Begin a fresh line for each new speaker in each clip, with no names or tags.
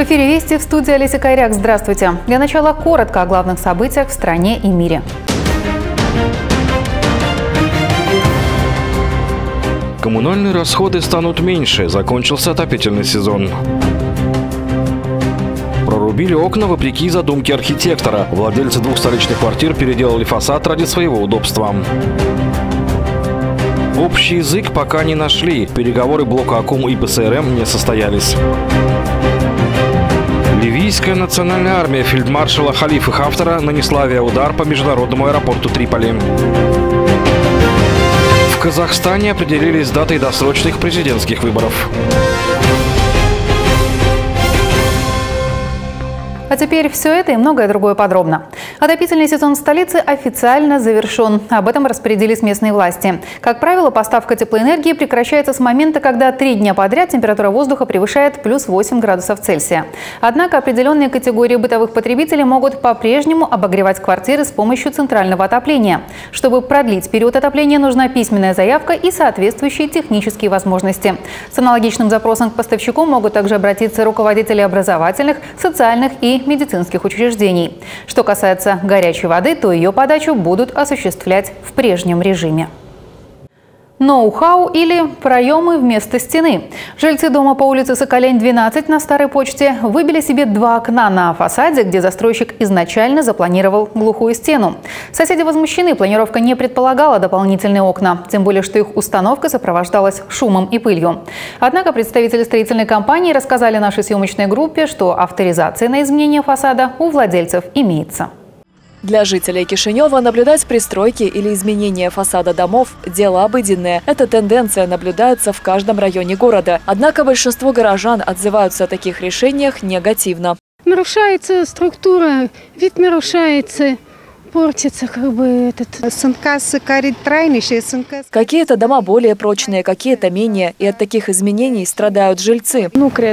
В эфире «Вести», в студии Олеся Кайряк. Здравствуйте. Для начала коротко о главных событиях в стране и мире.
Коммунальные расходы станут меньше. Закончился отопительный сезон. Прорубили окна вопреки задумке архитектора. Владельцы двух столичных квартир переделали фасад ради своего удобства. Общий язык пока не нашли. Переговоры блока АКУМ и ПСРМ не состоялись. Ливийская национальная армия фельдмаршала Халифы Хафтара нанесла авиаудар по международному аэропорту Триполи. В Казахстане определились с датой досрочных президентских выборов.
А теперь все это и многое другое подробно. Отопительный сезон в столице официально завершен. Об этом распорядились местные власти. Как правило, поставка теплоэнергии прекращается с момента, когда 3 дня подряд температура воздуха превышает плюс 8 градусов Цельсия. Однако определенные категории бытовых потребителей могут по-прежнему обогревать квартиры с помощью центрального отопления. Чтобы продлить период отопления, нужна письменная заявка и соответствующие технические возможности. С аналогичным запросом к поставщику могут также обратиться руководители образовательных, социальных и медицинских учреждений. Что касается горячей воды, то ее подачу будут осуществлять в прежнем режиме. Ноу-хау или проемы вместо стены. Жильцы дома по улице Соколень, 12 на Старой почте выбили себе 2 окна на фасаде, где застройщик изначально запланировал глухую стену. Соседи возмущены, планировка не предполагала дополнительные окна, тем более что их установка сопровождалась шумом и пылью. Однако представители строительной компании рассказали нашей съемочной группе, что авторизация на изменение фасада у владельцев имеется.
Для жителей Кишинева наблюдать пристройки или изменения фасада домов – дело обыденное. Эта тенденция наблюдается в каждом районе города. Однако большинство горожан отзываются о таких решениях негативно.
Нарушается структура, вид нарушается. Портится этот.
Какие-то дома более прочные, какие-то менее. И от таких изменений страдают жильцы.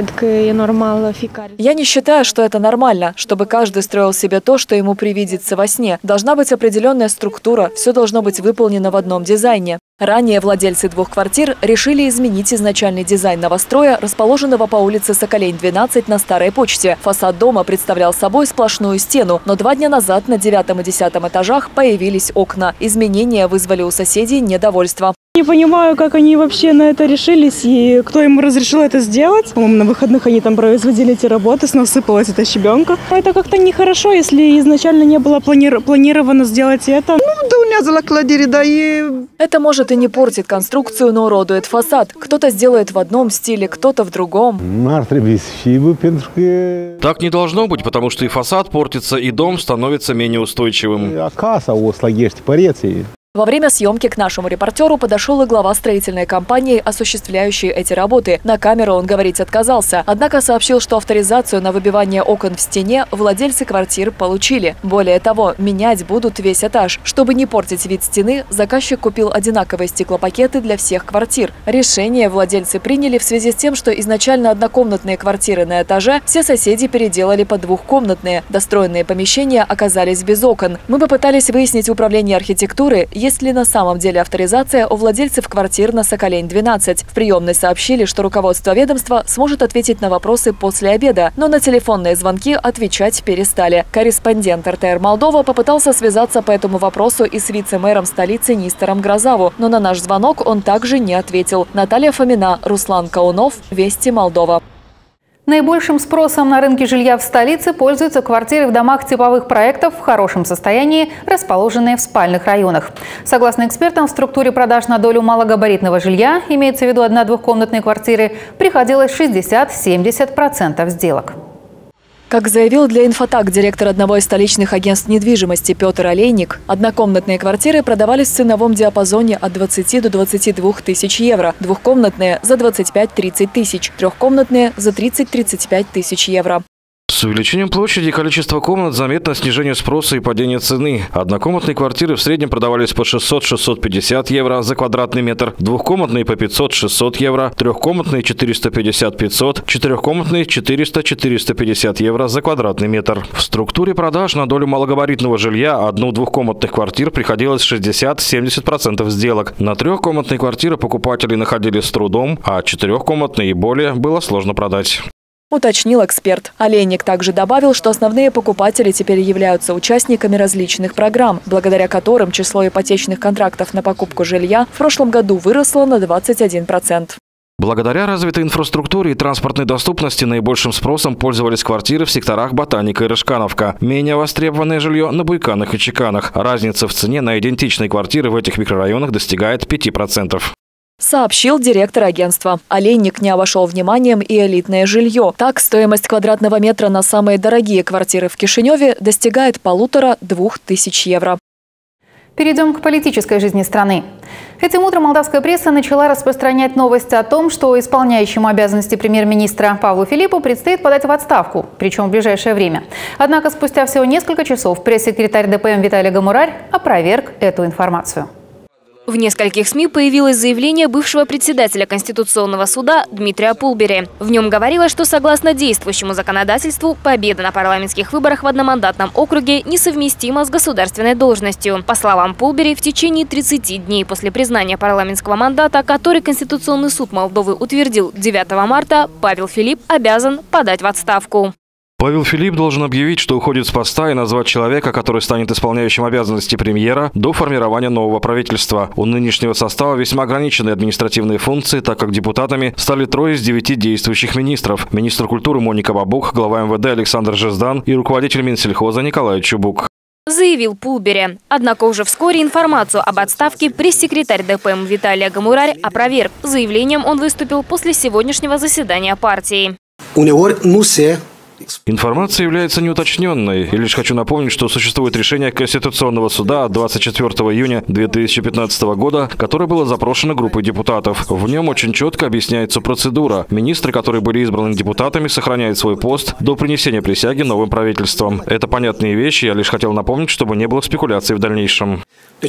Я не считаю, что это нормально, чтобы каждый строил себе то, что ему привидится во сне. Должна быть определенная структура, все должно быть выполнено в одном дизайне. Ранее владельцы 2 квартир решили изменить изначальный дизайн новостроя, расположенного по улице Соколень, 12 на Старой почте. Фасад дома представлял собой сплошную стену, но 2 дня назад на 9 и 10 этажах появились окна. Изменения вызвали у соседей недовольство.
Не понимаю, как они вообще на это решились и кто им разрешил это сделать. По-моему, на выходных они там производили эти работы, снова сыпалась эта щебенка. Это как-то нехорошо, если изначально не было планировано сделать это.
Это может и не портит конструкцию, но уродует фасад. Кто-то сделает в одном стиле, кто-то в другом.
Так не должно быть, потому что и фасад портится, и дом становится менее устойчивым.
Во время съемки к нашему репортеру подошел и глава строительной компании, осуществляющей эти работы. На камеру он говорить отказался, однако сообщил, что авторизацию на выбивание окон в стене владельцы квартир получили. Более того, менять будут весь этаж. Чтобы не портить вид стены, заказчик купил одинаковые стеклопакеты для всех квартир. Решение владельцы приняли в связи с тем, что изначально однокомнатные квартиры на этаже все соседи переделали под двухкомнатные. Достроенные помещения оказались без окон. Мы попытались выяснить в управлении архитектуры, есть ли на самом деле авторизация у владельцев квартир на Соколень, 12. В приемной сообщили, что руководство ведомства сможет ответить на вопросы после обеда, но на телефонные звонки отвечать перестали. Корреспондент РТР Молдова попытался связаться по этому вопросу и с вице-мэром столицы Нистором Грозаву, но на наш звонок он также не ответил. Наталья Фомина, Руслан Каунов, Вести, Молдова.
Наибольшим спросом на рынке жилья в столице пользуются квартиры в домах типовых проектов в хорошем состоянии, расположенные в спальных районах. Согласно экспертам, в структуре продаж на долю малогабаритного жилья, имеется в виду 1-2-комнатные квартиры, приходилось 60–70% сделок.
Как заявил для «Инфотак» директор одного из столичных агентств недвижимости Петр Олейник, однокомнатные квартиры продавались в ценовом диапазоне от 20 до 22 тысяч евро, двухкомнатные – за 25–30 тысяч, трехкомнатные – за 30–35 тысяч евро.
С увеличением площади и количества комнат заметно снижение спроса и падение цены. Однокомнатные квартиры в среднем продавались по 600–650 евро за квадратный метр, двухкомнатные по 500–600 евро, трехкомнатные 450–500, четырехкомнатные 400–450 евро за квадратный метр. В структуре продаж на долю малогабаритного жилья 1-2-комнатных квартир приходилось 60–70% сделок. На трехкомнатные квартиры покупатели находили с трудом, а четырехкомнатные и более было сложно продать.
уточнил эксперт. Олейник также добавил, что основные покупатели теперь являются участниками различных программ, благодаря которым число ипотечных контрактов на покупку жилья в прошлом году выросло на 21%.
Благодаря развитой инфраструктуре и транспортной доступности наибольшим спросом пользовались квартиры в секторах Ботаника и Рыжкановка. Менее востребованное жилье на Буйканах и Чеканах. Разница в цене на идентичные квартиры в этих микрорайонах достигает 5%.
Сообщил директор агентства. Олейник не обошел вниманием и элитное жилье. Так, стоимость квадратного метра на самые дорогие квартиры в Кишиневе достигает 1,5–2 тысяч евро.
Перейдем к политической жизни страны. Этим утром молдавская пресса начала распространять новость о том, что исполняющему обязанности премьер-министра Павлу Филиппу предстоит подать в отставку, причем в ближайшее время. Однако спустя всего несколько часов пресс-секретарь ДПМ Виталий Гамурарь опроверг эту информацию.
В нескольких СМИ появилось заявление бывшего председателя Конституционного суда Дмитрия Пулбери. В нем говорилось, что согласно действующему законодательству, победа на парламентских выборах в одномандатном округе несовместима с государственной должностью. По словам Пулбери, в течение 30 дней после признания парламентского мандата, который Конституционный суд Молдовы утвердил 9 марта, Павел Филипп обязан подать в отставку.
Павел Филипп должен объявить, что уходит с поста, и назвать человека, который станет исполняющим обязанности премьера до формирования нового правительства. У нынешнего состава весьма ограниченные административные функции, так как депутатами стали 3 из 9 действующих министров. Министр культуры Моника Бабух, глава МВД Александр Жиздан и руководитель Минсельхоза Николай Чубук.
Заявил Пулбери. Однако уже вскоре информацию об отставке пресс-секретарь ДПМ Виталий Гамурарь опроверг. Заявлением он выступил после сегодняшнего заседания партии.
Информация является неуточненной. И лишь хочу напомнить, что существует решение Конституционного суда от 24 июня 2015 года, которое было запрошено группой депутатов. В нем очень четко объясняется процедура. Министры, которые были избраны депутатами, сохраняют свой пост до принесения присяги новым правительством. Это понятные вещи, я лишь хотел напомнить, чтобы не было спекуляций в дальнейшем.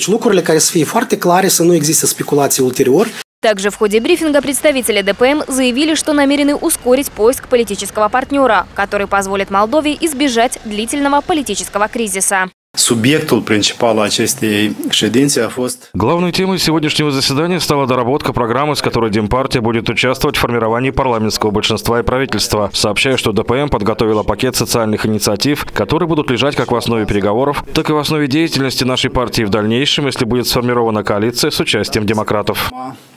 Также в ходе брифинга представители ДПМ заявили, что намерены ускорить поиск политического партнера, который позволит Молдове избежать длительного политического кризиса.
Главной темой сегодняшнего заседания стала доработка программы, с которой Демпартия будет участвовать в формировании парламентского большинства и правительства. Сообщаю, что ДПМ подготовила пакет социальных инициатив, которые будут лежать как в основе переговоров, так и в основе деятельности нашей партии в дальнейшем, если будет сформирована коалиция с участием демократов.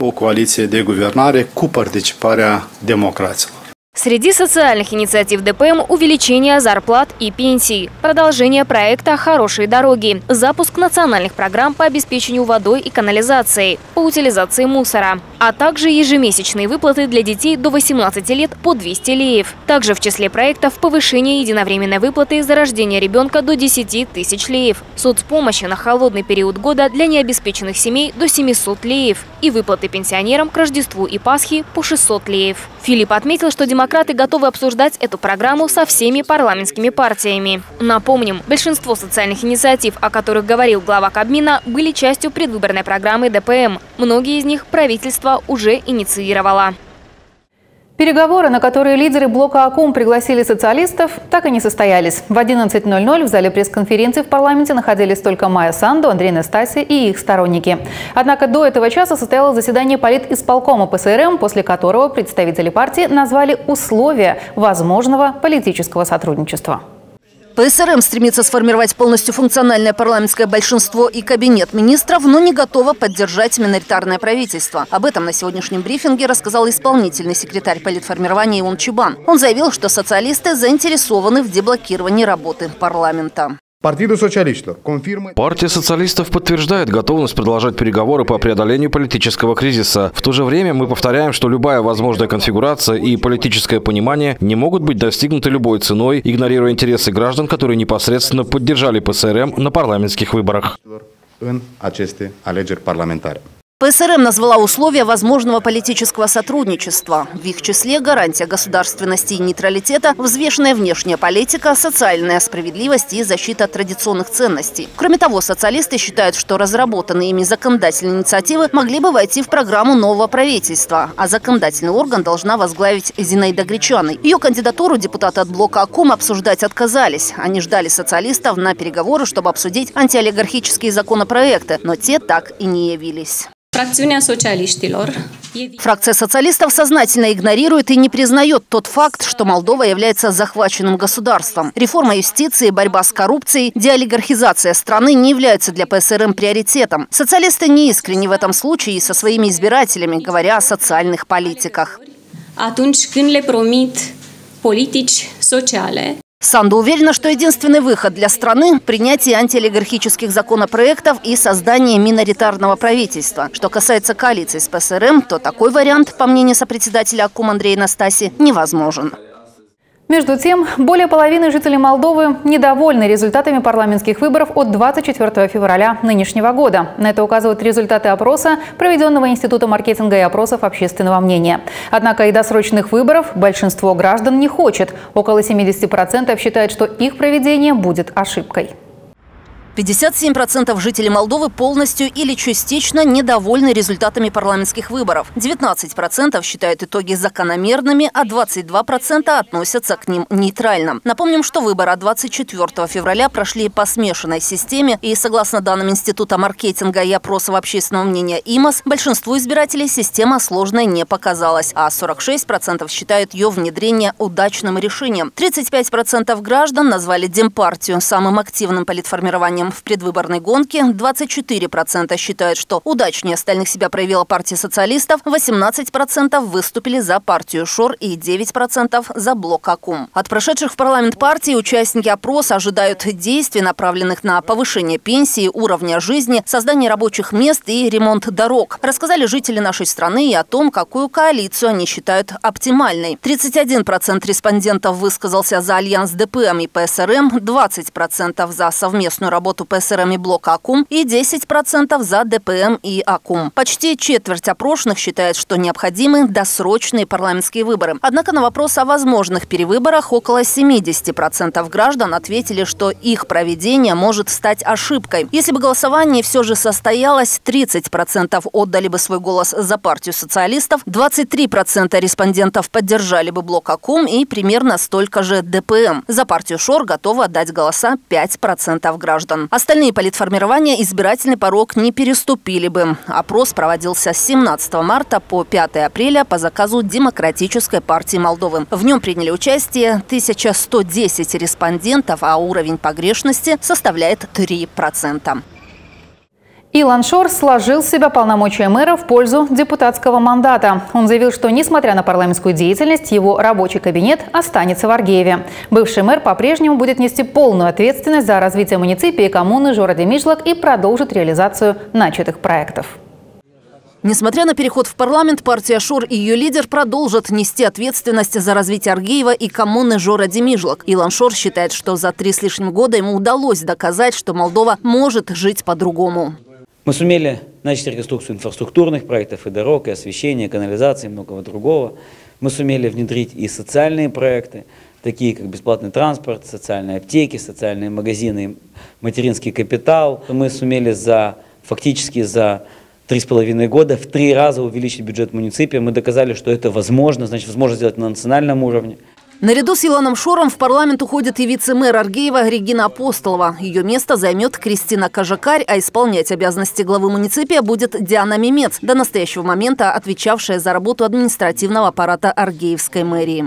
Среди социальных инициатив ДПМ – увеличение зарплат и пенсий, продолжение проекта «Хорошие дороги», запуск национальных программ по обеспечению водой и канализацией, по утилизации мусора, а также ежемесячные выплаты для детей до 18 лет по 200 леев. Также в числе проектов повышение единовременной выплаты за рождение ребенка до 10 тысяч леев, соцпомощи на холодный период года для необеспеченных семей до 700 леев и выплаты пенсионерам к Рождеству и Пасхе по 600 леев. Филипп отметил, что демократы готовы обсуждать эту программу со всеми парламентскими партиями. Напомним, большинство социальных инициатив, о которых говорил глава Кабмина, были частью предвыборной программы ДПМ. Многие из них правительство уже инициировало.
Переговоры, на которые лидеры блока АКУМ пригласили социалистов, так и не состоялись. В 11:00 в зале пресс-конференции в парламенте находились только Майя Санду, Андрей Настасья и их сторонники. Однако до этого часа состоялось заседание политисполкома ПСРМ, после которого представители партии назвали условия возможного политического сотрудничества.
ПСРМ стремится сформировать полностью функциональное парламентское большинство и кабинет министров, но не готова поддержать миноритарное правительство. Об этом на сегодняшнем брифинге рассказал исполнительный секретарь политформирования Ион Чубан. Он заявил, что социалисты заинтересованы в деблокировании работы парламента.
Партия социалистов подтверждает готовность продолжать переговоры по преодолению политического кризиса. В то же время мы повторяем, что любая возможная конфигурация и политическое понимание не могут быть достигнуты любой ценой, игнорируя интересы граждан, которые непосредственно поддержали ПСРМ на парламентских выборах.
ПСРМ назвала условия возможного политического сотрудничества. В их числе гарантия государственности и нейтралитета, взвешенная внешняя политика, социальная справедливость и защита традиционных ценностей. Кроме того, социалисты считают, что разработанные ими законодательные инициативы могли бы войти в программу нового правительства, а законодательный орган должна возглавить Зинаида Гречаной. Ее кандидатуру депутаты от блока АКУМ обсуждать отказались. Они ждали социалистов на переговоры, чтобы обсудить антиолигархические законопроекты, но те так и не явились. Фракция социалистов сознательно игнорирует и не признает тот факт, что Молдова является захваченным государством. Реформа юстиции, борьба с коррупцией, деолигархизация страны не являются для ПСРМ приоритетом. Социалисты не искренни в этом случае и со своими избирателями, говоря о социальных политиках. Санду уверена, что единственный выход для страны – принятие антиолигархических законопроектов и создание миноритарного правительства. Что касается коалиции с ПСРМ, то такой вариант, по мнению сопредседателя АККУМ Андрея Настаси, невозможен.
Между тем, более половины жителей Молдовы недовольны результатами парламентских выборов от 24 февраля нынешнего года. На это указывают результаты опроса, проведенного Институтом маркетинга и опросов общественного мнения. Однако и досрочных выборов большинство граждан не хочет. Около 70% считают, что их проведение будет ошибкой.
57% жителей Молдовы полностью или частично недовольны результатами парламентских выборов. 19% считают итоги закономерными, а 22% относятся к ним нейтрально. Напомним, что выборы 24 февраля прошли по смешанной системе, и согласно данным Института маркетинга и опросов общественного мнения ИМОС, большинству избирателей система сложной не показалась, а 46% считают ее внедрение удачным решением. 35% граждан назвали Демпартию самым активным политформированием в предвыборной гонке, 24% считают, что удачнее остальных себя проявила партия социалистов, 18% выступили за партию ШОР и 9% за блок АККУМ. От прошедших в парламент партий участники опроса ожидают действий, направленных на повышение пенсии, уровня жизни, создание рабочих мест и ремонт дорог. Рассказали жители нашей страны и о том, какую коалицию они считают оптимальной. 31% респондентов высказался за альянс ДПМ и ПСРМ, 20% за совместную работу ПСРМ и блока АККУМ и 10% за ДПМ и АККУМ. Почти четверть опрошенных считает, что необходимы досрочные парламентские выборы. Однако на вопрос о возможных перевыборах около 70% граждан ответили, что их проведение может стать ошибкой. Если бы голосование все же состоялось, 30% отдали бы свой голос за партию социалистов, 23% респондентов поддержали бы блок АККУМ и примерно столько же ДПМ. За партию ШОР готовы отдать голоса 5% граждан. Остальные политформирования избирательный порог не переступили бы. Опрос проводился с 17 марта по 5 апреля по заказу Демократической партии Молдовы. В нем приняли участие 1110 респондентов, а уровень погрешности составляет 3%.
Илон Шор сложил с себя полномочия мэра в пользу депутатского мандата. Он заявил, что, несмотря на парламентскую деятельность, его рабочий кабинет останется в Аргееве. Бывший мэр по-прежнему будет нести полную ответственность за развитие муниципии и коммуны Жора-Демижлак и продолжит реализацию начатых проектов.
Несмотря на переход в парламент, партия ШОР и ее лидер продолжат нести ответственность за развитие Аргеева и коммуны Жора-Демижлак. Илон Шор считает, что за 3 с лишним года ему удалось доказать, что Молдова может жить по-другому.
Мы сумели начать реконструкцию инфраструктурных проектов, и дорог, и освещения, и канализации, и многого другого. Мы сумели внедрить и социальные проекты, такие как бесплатный транспорт, социальные аптеки, социальные магазины, материнский капитал. Мы сумели фактически за 3,5 года в 3 раза увеличить бюджет муниципия. Мы доказали, что это возможно, значит, возможно сделать на национальном уровне.
Наряду с Илоном Шором в парламент уходит и вице-мэр Аргеева Регина Апостолова. Ее место займет Кристина Кажакарь, а исполнять обязанности главы муниципия будет Диана Мемец, до настоящего момента отвечавшая за работу административного аппарата Аргеевской мэрии.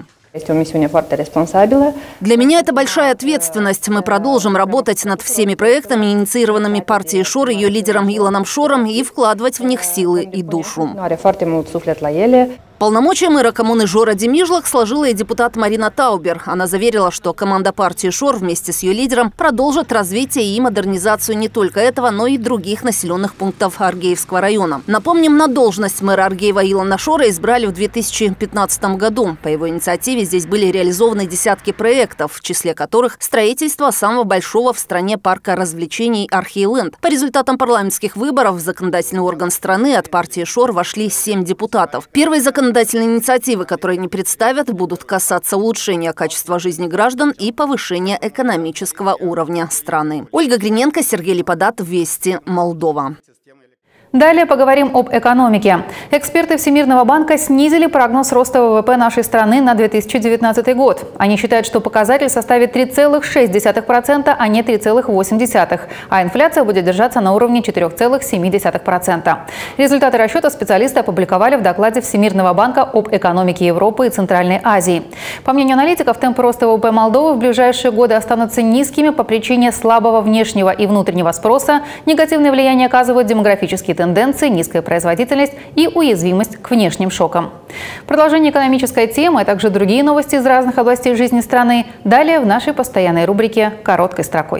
Для меня это большая ответственность. Мы продолжим работать над всеми проектами, инициированными партией ШОР, ее лидером Илоном Шором, и вкладывать в них силы и душу. Полномочия мэра коммуны Жора-Демижлак сложила и депутат Марина Таубер. Она заверила, что команда партии ШОР вместе с ее лидером продолжит развитие и модернизацию не только этого, но и других населенных пунктов Аргеевского района. Напомним, на должность мэра Аргеева Илона Шора избрали в 2015 году. По его инициативе здесь были реализованы десятки проектов, в числе которых строительство самого большого в стране парка развлечений Архейленд. По результатам парламентских выборов в законодательный орган страны от партии ШОР вошли 7 депутатов. Первые законодательные инициативы, которые они представят, будут касаться улучшения качества жизни граждан и повышения экономического уровня страны. Ольга Гриненко, Сергей Липодат, Вести, Молдова.
Далее поговорим об экономике. Эксперты Всемирного банка снизили прогноз роста ВВП нашей страны на 2019 год. Они считают, что показатель составит 3,6%, а не 3,8%, а инфляция будет держаться на уровне 4,7%. Результаты расчета специалисты опубликовали в докладе Всемирного банка об экономике Европы и Центральной Азии. По мнению аналитиков, темпы роста ВВП Молдовы в ближайшие годы останутся низкими по причине слабого внешнего и внутреннего спроса, негативное влияние оказывают демографические тенденции, низкая производительность и уязвимость к внешним шокам. Продолжение экономической темы, а также другие новости из разных областей жизни страны далее в нашей постоянной рубрике «Короткой строкой».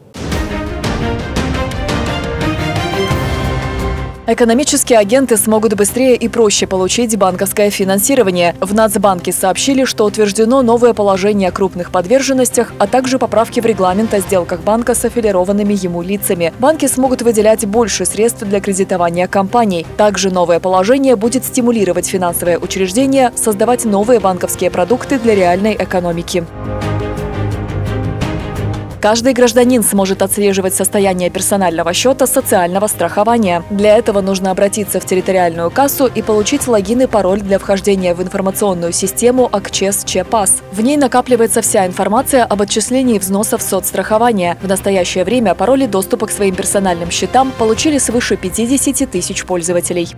Экономические агенты смогут быстрее и проще получить банковское финансирование. В Нацбанке сообщили, что утверждено новое положение о крупных подверженностях, а также поправки в регламент о сделках банка с аффилированными ему лицами. Банки смогут выделять больше средств для кредитования компаний. Также новое положение будет стимулировать финансовые учреждения создавать новые банковские продукты для реальной экономики. Каждый гражданин сможет отслеживать состояние персонального счета социального страхования. Для этого нужно обратиться в территориальную кассу и получить логин и пароль для вхождения в информационную систему АКЧЕС ЧЕПАС. В ней накапливается вся информация об отчислении взносов соцстрахования. В настоящее время пароли доступа к своим персональным счетам получили свыше 50 тысяч пользователей.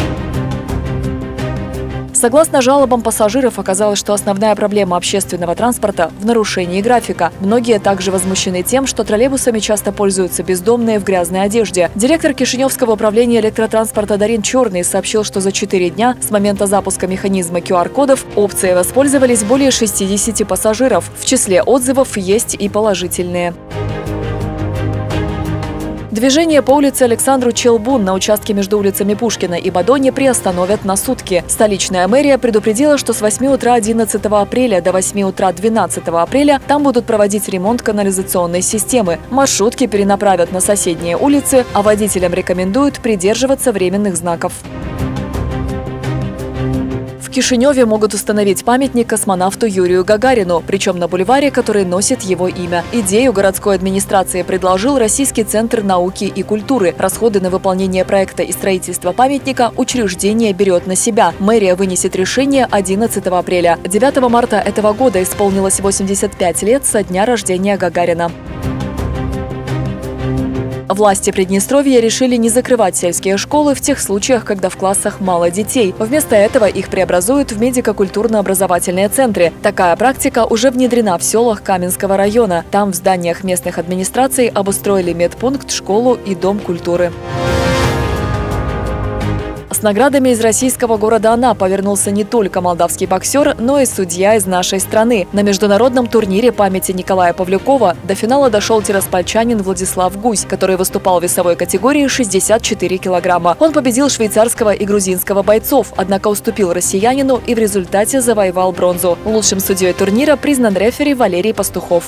Согласно жалобам пассажиров, оказалось, что основная проблема общественного транспорта в нарушении графика. Многие также возмущены тем, что троллейбусами часто пользуются бездомные в грязной одежде. Директор Кишиневского управления электротранспорта Дарин Черный сообщил, что за 4 дня с момента запуска механизма QR-кодов опцией воспользовались более 60 пассажиров. В числе отзывов есть и положительные. Движение по улице Александру Челбун на участке между улицами Пушкина и Бадони приостановят на сутки. Столичная мэрия предупредила, что с 8 утра 11 апреля до 8 утра 12 апреля там будут проводить ремонт канализационной системы. Маршрутки перенаправят на соседние улицы, а водителям рекомендуют придерживаться временных знаков. В Кишиневе могут установить памятник космонавту Юрию Гагарину, причем на бульваре, который носит его имя. Идею городской администрации предложил Российский центр науки и культуры. Расходы на выполнение проекта и строительство памятника учреждение берет на себя. Мэрия вынесет решение 11 апреля. 9 марта этого года исполнилось 85 лет со дня рождения Гагарина. Власти Приднестровья решили не закрывать сельские школы в тех случаях, когда в классах мало детей. Вместо этого их преобразуют в медико-культурно-образовательные центры. Такая практика уже внедрена в селах Каменского района. Там в зданиях местных администраций обустроили медпункт, школу и дом культуры. С наградами из российского города Анапа вернулся не только молдавский боксер, но и судья из нашей страны. На международном турнире памяти Николая Павлюкова до финала дошел тираспольчанин Владислав Гусь, который выступал в весовой категории 64 килограмма. Он победил швейцарского и грузинского бойцов, однако уступил россиянину и в результате завоевал бронзу. Лучшим судьей турнира признан рефери Валерий Пастухов.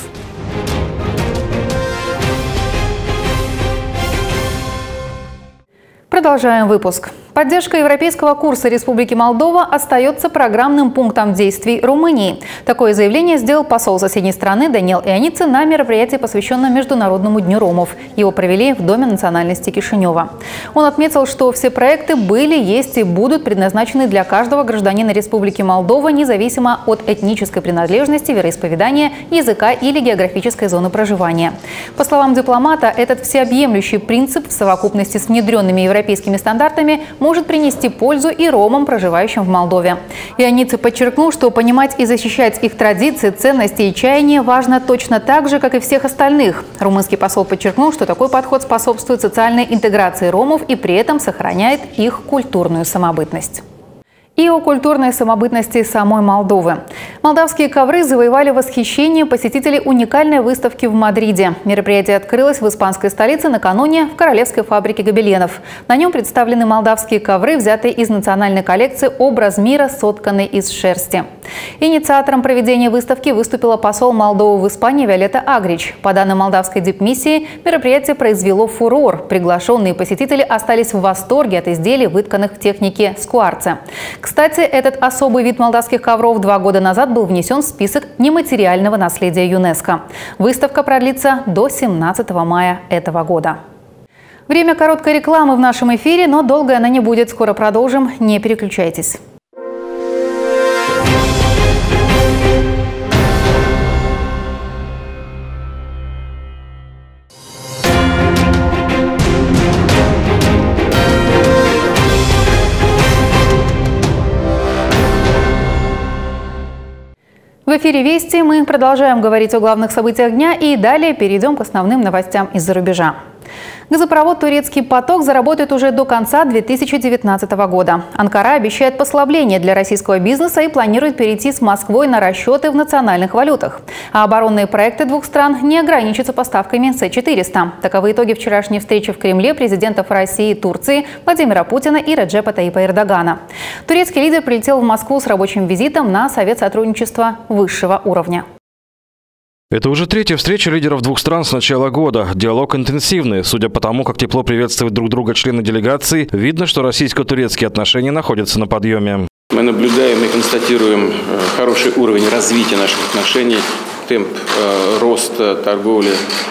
Продолжаем выпуск. Поддержка европейского курса Республики Молдова остается программным пунктом действий Румынии. Такое заявление сделал посол соседней страны Даниил Ионидзе на мероприятии, посвященном Международному дню ромов. Его провели в Доме национальности Кишинева. Он отметил, что все проекты были, есть и будут предназначены для каждого гражданина Республики Молдова, независимо от этнической принадлежности, вероисповедания, языка или географической зоны проживания. По словам дипломата, этот всеобъемлющий принцип в совокупности с внедренными европейскими стандартами может принести пользу и ромам, проживающим в Молдове. Ионидзе подчеркнул, что понимать и защищать их традиции, ценности и чаяния важно точно так же, как и всех остальных. Румынский посол подчеркнул, что такой подход способствует социальной интеграции ромов и при этом сохраняет их культурную самобытность. И о культурной самобытности самой Молдовы. Молдавские ковры завоевали восхищение посетителей уникальной выставки в Мадриде. Мероприятие открылось в испанской столице накануне в Королевской фабрике гобеленов. На нем представлены молдавские ковры, взятые из национальной коллекции «Образ мира», сотканный из шерсти. Инициатором проведения выставки выступила посол Молдовы в Испании Виолетта Агрич. По данным молдавской дипмиссии, мероприятие произвело фурор. Приглашенные посетители остались в восторге от изделий, вытканных в технике скуарце. Кстати, этот особый вид молдавских ковров 2 года назад был внесен в список нематериального наследия ЮНЕСКО. Выставка продлится до 17 мая этого года. Время короткой рекламы в нашем эфире, но долго она не будет. Скоро продолжим. Не переключайтесь. В эфире «Вести» мы продолжаем говорить о главных событиях дня и далее перейдем к основным новостям из-за рубежа. Газопровод «Турецкий поток» заработает уже до конца 2019 года. Анкара обещает послабление для российского бизнеса и планирует перейти с Москвой на расчеты в национальных валютах. А оборонные проекты двух стран не ограничатся поставками С-400. Таковы итоги вчерашней встречи в Кремле президентов России и Турции Владимира Путина и Реджепа Таипа Эрдогана. Турецкий лидер прилетел в Москву с рабочим визитом на Совет сотрудничества высшего уровня.
Это уже третья встреча лидеров двух стран с начала года. Диалог интенсивный. Судя по тому, как тепло приветствуют друг друга члены делегации, видно, что российско-турецкие отношения находятся на подъеме.
Мы наблюдаем и констатируем хороший уровень развития наших отношений. Темп роста торговли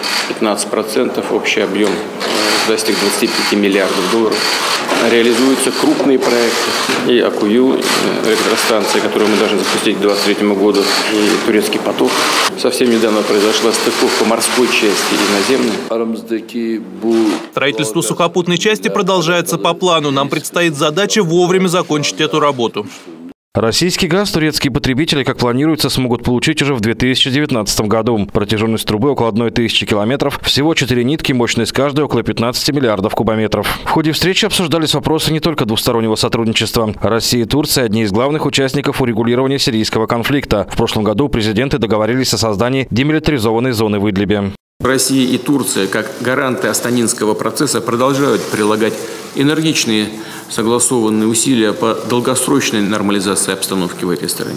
15%, общий объем достиг 25 миллиардов долларов. Реализуются крупные проекты, и АКУЮ, электростанция, которую мы должны запустить к 2023 году, и «Турецкий поток». Совсем недавно произошла стыковка морской части и наземной.
Строительство сухопутной части продолжается по плану. Нам предстоит задача вовремя закончить эту работу.
Российский газ турецкие потребители, как планируется, смогут получить уже в 2019 году. Протяженность трубы около 1000 километров, всего 4 нитки, мощность каждой около 15 миллиардов кубометров. В ходе встречи обсуждались вопросы не только двустороннего сотрудничества. Россия и Турция – одни из главных участников урегулирования сирийского конфликта. В прошлом году президенты договорились о создании демилитаризованной зоны в Идлибе.
Россия и Турция, как гаранты Астанинского процесса, продолжают прилагать энергичные согласованные усилия по долгосрочной нормализации обстановки в этой стране.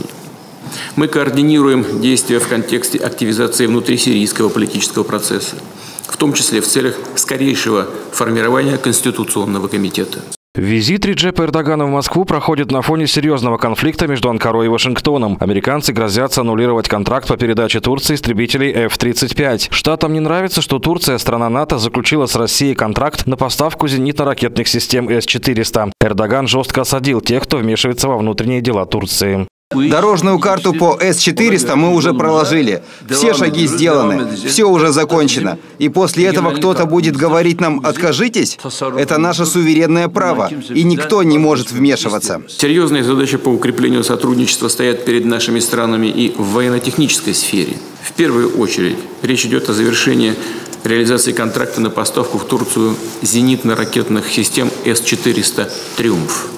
Мы координируем действия в контексте активизации внутрисирийского политического процесса, в том числе в целях скорейшего формирования Конституционного комитета.
Визит Реджепа Эрдогана в Москву проходит на фоне серьезного конфликта между Анкарой и Вашингтоном. Американцы грозятся аннулировать контракт по передаче Турции истребителей F-35. Штатам не нравится, что Турция, страна НАТО, заключила с Россией контракт на поставку зенитно-ракетных систем С-400. Эрдоган жестко осадил тех, кто вмешивается во внутренние дела Турции.
Дорожную карту по С-400 мы уже проложили. Все шаги сделаны, все уже закончено. И после этого кто-то будет говорить нам «откажитесь»? Это наше суверенное право, и никто не может вмешиваться.
Серьезные задачи по укреплению сотрудничества стоят перед нашими странами и в военно-технической сфере. В первую очередь речь идет о завершении реализации контракта на поставку в Турцию зенитно-ракетных систем С-400 «Триумф».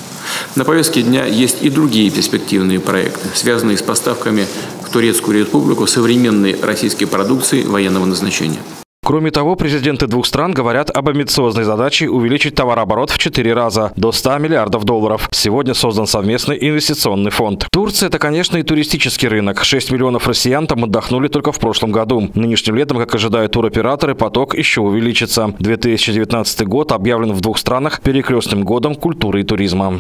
На повестке дня есть и другие перспективные проекты, связанные с поставками в Турецкую Республику современной российской продукции военного назначения.
Кроме того, президенты двух стран говорят об амбициозной задаче увеличить товарооборот в 4 раза, до 100 миллиардов долларов. Сегодня создан совместный инвестиционный фонд. Турция – это, конечно, и туристический рынок. 6 миллионов россиян там отдохнули только в прошлом году. Нынешним летом, как ожидают туроператоры, поток еще увеличится. 2019 год объявлен в двух странах перекрестным годом культуры и туризма.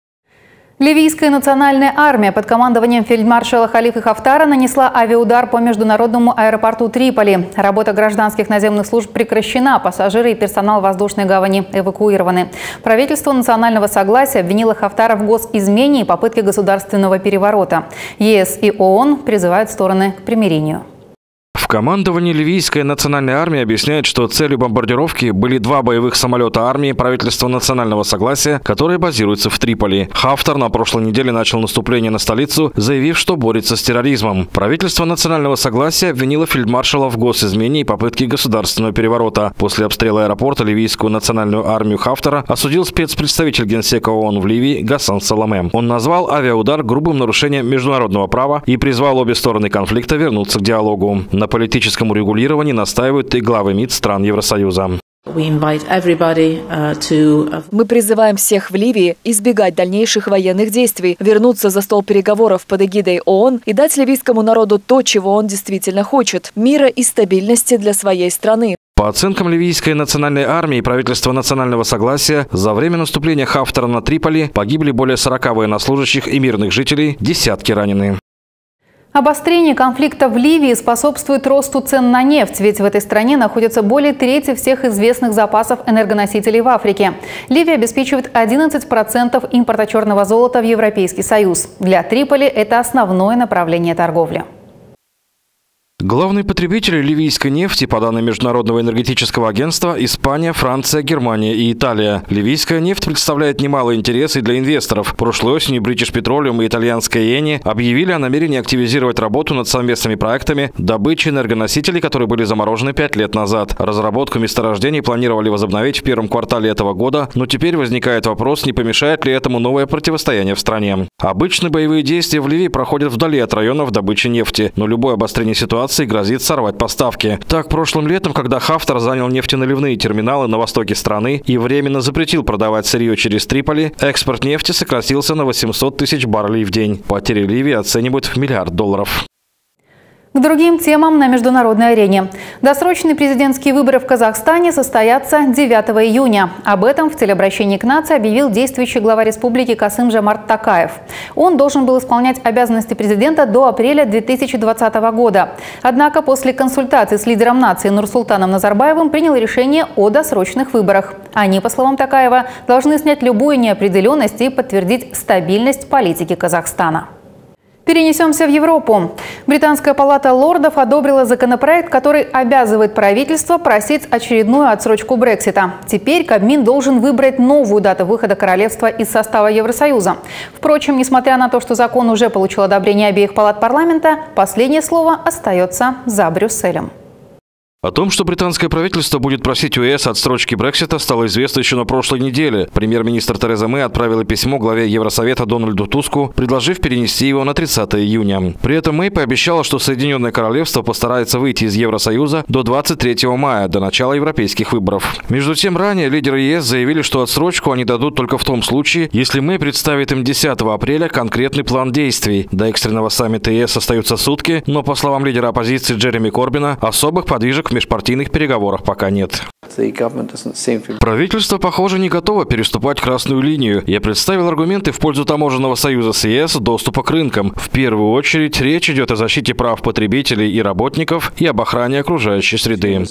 Ливийская национальная армия под командованием фельдмаршала Халифы Хафтара нанесла авиаудар по международному аэропорту Триполи. Работа гражданских наземных служб прекращена, пассажиры и персонал воздушной гавани эвакуированы. Правительство национального согласия обвинило Хафтара в госизмене и попытке государственного переворота. ЕС и ООН призывают стороны к примирению.
В командовании ливийская национальная армия объясняет, что целью бомбардировки были 2 боевых самолета армии правительства национального согласия, которые базируются в Триполи. Хафтар на прошлой неделе начал наступление на столицу, заявив, что борется с терроризмом. Правительство национального согласия обвинило фельдмаршала в госизмене и попытке государственного переворота. После обстрела аэропорта ливийскую национальную армию Хафтара осудил спецпредставитель Генсека ООН в Ливии Гасан Саламе. Он назвал авиаудар грубым нарушением международного права и призвал обе стороны конфликта вернуться к диалогу. На политическом урегулировании настаивают и главы МИД стран Евросоюза.
Мы призываем всех в Ливии избегать дальнейших военных действий, вернуться за стол переговоров под эгидой ООН и дать ливийскому народу то, чего он действительно хочет – мира и стабильности для своей страны.
По оценкам ливийской национальной армии и правительства национального согласия, за время наступления Хафтара на Триполи погибли более 40 военнослужащих и мирных жителей, десятки ранены.
Обострение конфликта в Ливии способствует росту цен на нефть, ведь в этой стране находится более трети всех известных запасов энергоносителей в Африке. Ливия обеспечивает 11% импорта черного золота в Европейский Союз. Для Триполи это основное направление торговли.
Главные потребители ливийской нефти, по данным Международного энергетического агентства, Испания, Франция, Германия и Италия. Ливийская нефть представляет немалый интерес и для инвесторов. Прошлой осенью British Petroleum и итальянская Eni объявили о намерении активизировать работу над совместными проектами добычи энергоносителей, которые были заморожены 5 лет назад. Разработку месторождений планировали возобновить в первом квартале этого года, но теперь возникает вопрос, не помешает ли этому новое противостояние в стране. Обычно боевые действия в Ливии проходят вдали от районов добычи нефти, но любое обострение ситуации грозит сорвать поставки. Так, прошлым летом, когда Хафтар занял нефтеналивные терминалы на востоке страны и временно запретил продавать сырье через Триполи, экспорт нефти сократился на 800 тысяч баррелей в день. Потери Ливии оценивают в $1 миллиард.
К другим темам на международной арене. Досрочные президентские выборы в Казахстане состоятся 9 июня. Об этом в телеобращении к нации объявил действующий глава республики Касым-Жомарт Токаев. Он должен был исполнять обязанности президента до апреля 2020 года. Однако после консультаций с лидером нации Нурсултаном Назарбаевым принял решение о досрочных выборах. Они, по словам Токаева, должны снять любую неопределенность и подтвердить стабильность политики Казахстана. Перенесемся в Европу. Британская палата лордов одобрила законопроект, который обязывает правительство просить очередную отсрочку Брексита. Теперь Кабмин должен выбрать новую дату выхода королевства из состава Евросоюза. Впрочем, несмотря на то, что закон уже получил одобрение обеих палат парламента, последнее слово остается за Брюсселем.
О том, что британское правительство будет просить у ЕС отсрочки Брексита, стало известно еще на прошлой неделе. Премьер-министр Тереза Мэй отправила письмо главе Евросовета Дональду Туску, предложив перенести его на 30 июня. При этом Мэй пообещала, что Соединенное Королевство постарается выйти из Евросоюза до 23 мая, до начала европейских выборов. Между тем, ранее лидеры ЕС заявили, что отсрочку они дадут только в том случае, если Мэй представит им 10 апреля конкретный план действий. До экстренного саммита ЕС остаются сутки, но, по словам лидера оппозиции Джереми Корбина, особых подвижек в межпартийных переговорах пока нет. Правительство, похоже, не готово переступать красную линию. Я представил аргументы в пользу таможенного союза с ЕС, доступа к рынкам. В первую очередь речь идет о защите прав потребителей и работников и об охране окружающей среды.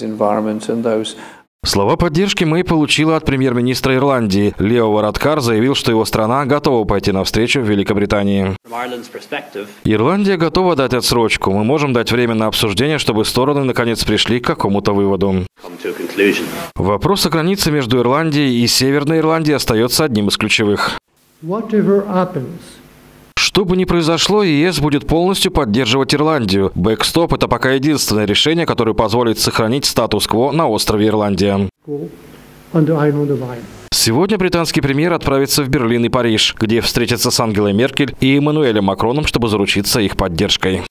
Слова поддержки Мэй получила от премьер-министра Ирландии. Лео Варадкар заявил, что его страна готова пойти навстречу в Великобритании. Ирландия готова дать отсрочку. Мы можем дать время на обсуждение, чтобы стороны наконец пришли к какому-то выводу. Вопрос о границе между Ирландией и Северной Ирландией остается одним из ключевых. Что бы ни произошло, ЕС будет полностью поддерживать Ирландию. Бэкстоп – это пока единственное решение, которое позволит сохранить статус-кво на острове Ирландия. Сегодня британский премьер отправится в Берлин и Париж, где встретится с Ангелой Меркель и Эммануэлем Макроном, чтобы заручиться их поддержкой.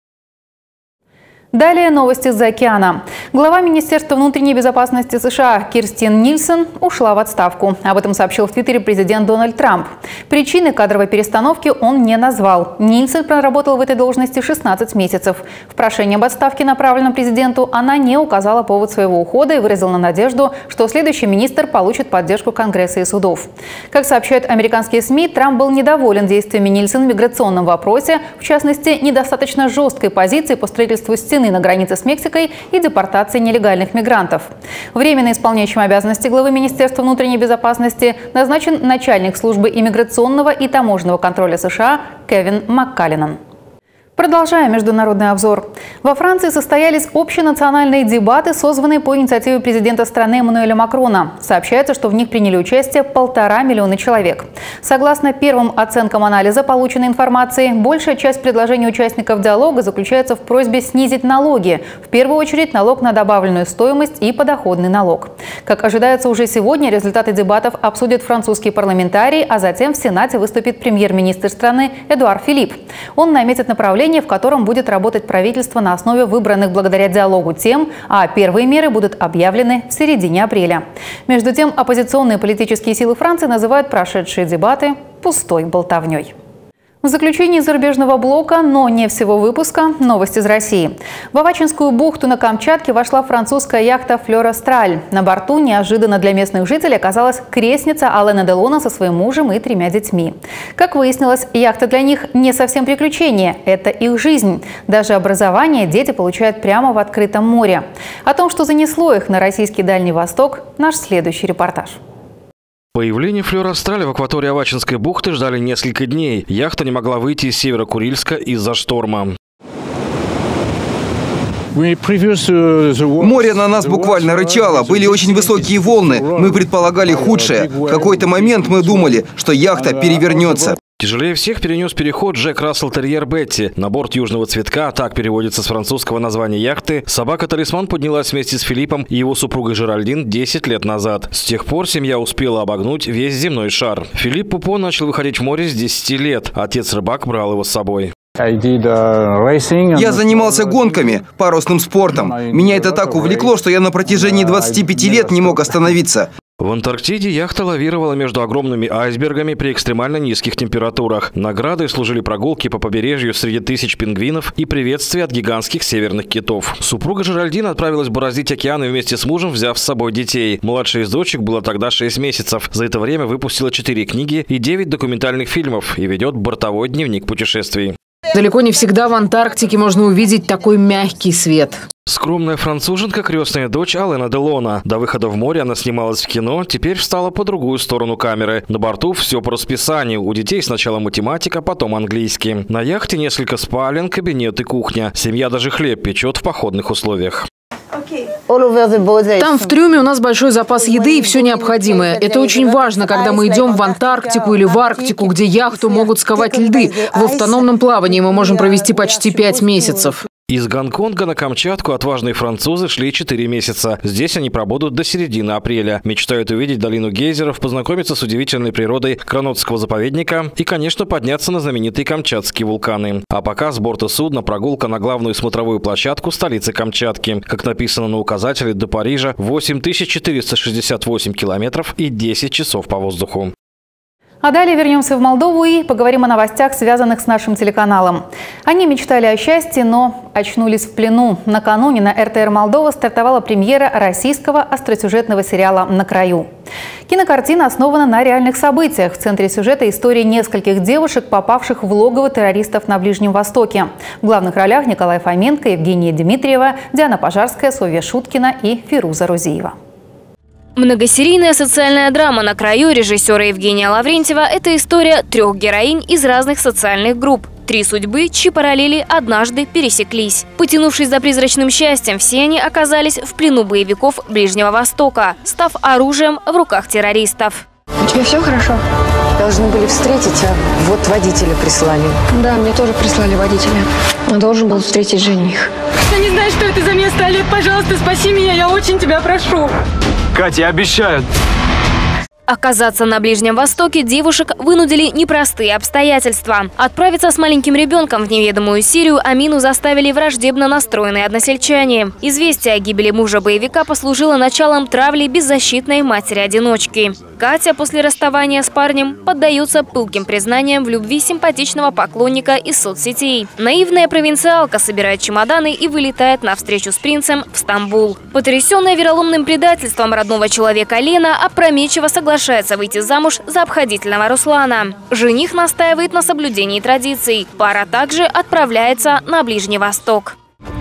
Далее новости из-за океана. Глава Министерства внутренней безопасности США Кирстен Нильсен ушла в отставку. Об этом сообщил в Твиттере президент Дональд Трамп. Причины кадровой перестановки он не назвал. Нильсен проработал в этой должности 16 месяцев. В прошении об отставке, направленном президенту, она не указала повод своего ухода и выразила надежду, что следующий министр получит поддержку Конгресса и судов. Как сообщают американские СМИ, Трамп был недоволен действиями Нильсен в миграционном вопросе, в частности, недостаточно жесткой позиции по строительству стены на границе с Мексикой и депортации нелегальных мигрантов. Временно исполняющим обязанности главы Министерства внутренней безопасности назначен начальник службы иммиграционного и таможенного контроля США Кевин Маккаллинан. Продолжая международный обзор. Во Франции состоялись общенациональные дебаты, созванные по инициативе президента страны Эммануэля Макрона. Сообщается, что в них приняли участие 1,5 миллиона человек. Согласно первым оценкам анализа полученной информации, большая часть предложений участников диалога заключается в просьбе снизить налоги. В первую очередь налог на добавленную стоимость и подоходный налог. Как ожидается, уже сегодня результаты дебатов обсудят французские парламентарии, а затем в Сенате выступит премьер-министр страны Эдуард Филипп. Он наметит направление, в котором будет работать правительство на основе выбранных благодаря диалогу тем, а первые меры будут объявлены в середине апреля. Между тем, оппозиционные политические силы Франции называют прошедшие дебаты пустой болтовней. В заключении зарубежного блока, но не всего выпуска, новости из России. В Авачинскую бухту на Камчатке вошла французская яхта «Флёр Астраль». На борту неожиданно для местных жителей оказалась крестница Алена Делона со своим мужем и 3 детьми. Как выяснилось, яхта для них не совсем приключение, это их жизнь. Даже образование дети получают прямо в открытом море. О том, что занесло их на российский Дальний Восток, наш следующий репортаж.
Появление «Флёр Астраль» в акватории Авачинской бухты ждали несколько дней. Яхта не могла выйти из Северо-Курильска из-за шторма.
Море на нас буквально рычало, были очень высокие волны. Мы предполагали худшее. В какой-то момент мы думали, что яхта перевернется.
Тяжелее всех перенес переход Джек Рассел Терьер Бетти. На борт южного цветка, так переводится с французского названия яхты, собака-талисман поднялась вместе с Филиппом и его супругой Жеральдин 10 лет назад. С тех пор семья успела обогнуть весь земной шар. Филипп Пупо начал выходить в море с 10 лет. Отец-рыбак брал его с собой.
Я занимался гонками, парусным спортом. Меня это так увлекло, что я на протяжении 25 лет не мог остановиться.
В Антарктиде яхта лавировала между огромными айсбергами при экстремально низких температурах. Наградой служили прогулки по побережью среди тысяч пингвинов и приветствия от гигантских северных китов. Супруга Жеральдин отправилась бороздить океаны вместе с мужем, взяв с собой детей. Младшей из дочек было тогда 6 месяцев. За это время выпустила 4 книги и 9 документальных фильмов и ведет бортовой дневник путешествий.
Далеко не всегда в Антарктике можно увидеть такой мягкий свет.
Скромная француженка, крестная дочь Алена Делона. До выхода в море она снималась в кино, теперь встала по другую сторону камеры. На борту все по расписанию. У детей сначала математика, потом английский. На яхте несколько спален, кабинет и кухня. Семья даже хлеб печет в походных условиях.
Там в трюме у нас большой запас еды и все необходимое. Это очень важно, когда мы идем в Антарктику или в Арктику, где яхту могут сковать льды. В автономном плавании мы можем провести почти 5 месяцев.
Из Гонконга на Камчатку отважные французы шли 4 месяца. Здесь они пробудут до середины апреля. Мечтают увидеть долину гейзеров, познакомиться с удивительной природой Кранотского заповедника и, конечно, подняться на знаменитые камчатские вулканы. А пока с борта судна прогулка на главную смотровую площадку столицы Камчатки. Как написано на указателе, до Парижа 8468 километров и 10 часов по воздуху.
А далее вернемся в Молдову и поговорим о новостях, связанных с нашим телеканалом. Они мечтали о счастье, но очнулись в плену. Накануне на РТР Молдова стартовала премьера российского остросюжетного сериала «На краю». Кинокартина основана на реальных событиях. В центре сюжета история нескольких девушек, попавших в логово террористов на Ближнем Востоке. В главных ролях Николай Фоменко, Евгения Дмитриева, Диана Пожарская, Софья Шуткина и Фируза Рузиева.
Многосерийная социальная драма «На краю» режиссера Евгения Лаврентьева – это история 3 героинь из разных социальных групп. 3 судьбы, чьи параллели однажды пересеклись. Потянувшись за призрачным счастьем, все они оказались в плену боевиков Ближнего Востока, став оружием в руках террористов.
У тебя все хорошо? Должны были встретить, а вот водителя прислали. Да, мне тоже прислали водителя. Он должен был встретить жених.
Я не знаю, что это за место, Олег, пожалуйста, спаси меня, я очень тебя прошу.
Катя, обещаю.
Оказаться на Ближнем Востоке девушек вынудили непростые обстоятельства. Отправиться с маленьким ребенком в неведомую Сирию Амину заставили враждебно настроенные односельчане. Известие о гибели мужа боевика послужило началом травли беззащитной матери-одиночки. Катя после расставания с парнем поддается пылким признаниям в любви симпатичного поклонника из соцсетей. Наивная провинциалка собирает чемоданы и вылетает на встречу с принцем в Стамбул. Потрясенная вероломным предательством родного человека Лена опрометчиво соглашается выйти замуж за обходительного Руслана. Жених настаивает на соблюдении традиций. Пара также отправляется на Ближний Восток.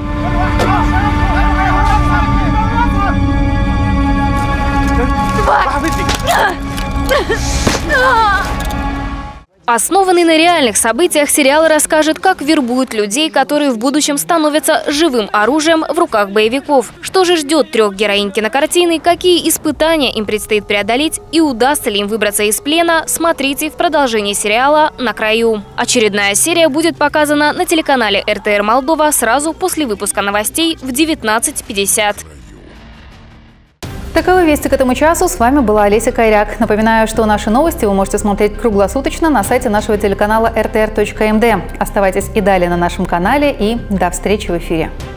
Основанный на реальных событиях, сериал расскажет, как вербуют людей, которые в будущем становятся живым оружием в руках боевиков. Что же ждет 3 героинь кинокартины, какие испытания им предстоит преодолеть и удастся ли им выбраться из плена, смотрите в продолжении сериала «На краю». Очередная серия будет показана на телеканале РТР Молдова сразу после выпуска новостей в 19:50.
Таковы вести к этому часу. С вами была Олеся Кайряк. Напоминаю, что наши новости вы можете смотреть круглосуточно на сайте нашего телеканала rtr.md. Оставайтесь и далее на нашем канале и до встречи в эфире.